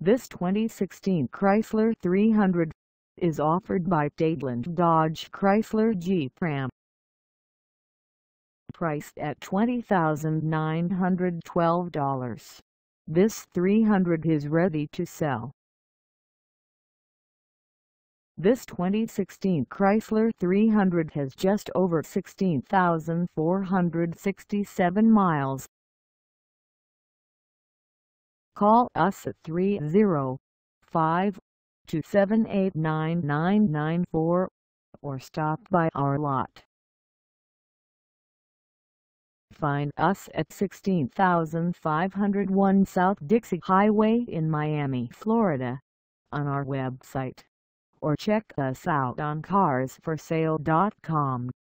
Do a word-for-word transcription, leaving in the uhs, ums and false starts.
This twenty sixteen Chrysler three hundred is offered by Dadeland Dodge Chrysler Jeep Ram. Priced at twenty thousand nine hundred twelve dollars, this three hundred is ready to sell. This twenty sixteen Chrysler three hundred has just over sixteen thousand four hundred sixty-seven miles. Call us at three oh five, two seven eight, nine nine nine four or stop by our lot. Find us at sixteen thousand five hundred one South Dixie Highway in Miami, Florida, on our website, or check us out on cars for sale dot com.